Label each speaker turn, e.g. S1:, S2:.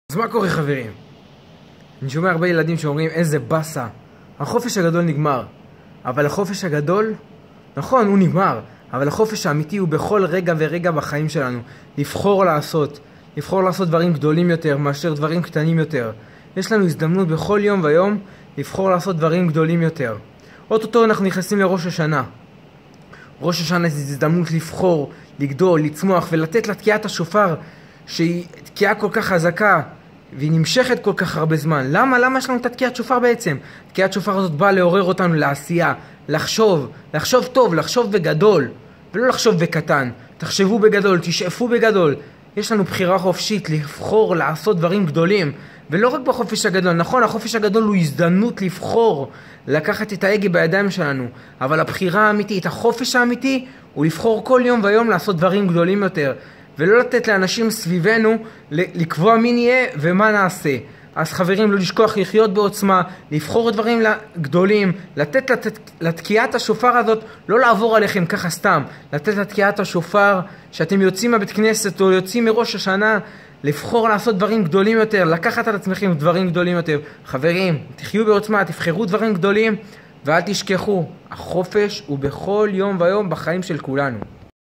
S1: אז מה קורה חברים? אני שומע הרבה ילדים שאומרים איזה בסה, החופש הגדול נגמר. אבל החופש הגדול, נכון הוא נגמר, אבל החופש האמיתי הוא בכל רגע ורגע בחיים שלנו. לבחור לעשות דברים גדולים יותר מאשר דברים קטנים יותר. יש לנו הזדמנות בכל יום ויום לבחור לעשות דברים גדולים יותר. אוטוטו אנחנו נכנסים לראש השנה. ראש השנה זה הזדמנות לבחור, לגדול, לצמוח ולתת לתקיעת השופר שהיא תקיעה כל כך חזקה והיא נמשכת כל כך הרבה זמן. למה יש לנו את תקיעת שופר בעצם? תקיעת שופר הזאת באה לעורר אותנו לעשייה, לחשוב טוב, לחשוב בגדול ולא לחשוב בקטן. תחשבו בגדול, תשאפו בגדול. יש לנו בחירה חופשית לבחור לעשות דברים גדולים, ולא רק בחופש הגדול. נכון, החופש הגדול הוא הזדמנות לבחור, לקחת את ההגה בידיים שלנו, אבל הבחירה האמיתית, החופש האמיתי, הוא לבחור כל יום ויום לעשות דברים גדולים יותר, ולא לתת לאנשים סביבנו לקבוע מי נהיה ומה נעשה. אז חברים, לא לשכוח לחיות בעוצמה, לבחור דברים גדולים, לתת לתקיעת השופר הזאת, לא לעבור עליכם ככה סתם, לתת לתקיעת השופר שאתם יוצאים מהבית כנסת או יוצאים מראש השנה, לבחור לעשות דברים גדולים יותר, לקחת על עצמכם דברים גדולים יותר. חברים, תחיו בעוצמה, תבחרו דברים גדולים, ואל תשכחו, החופש הוא בכל יום ויום בחיים של כולנו.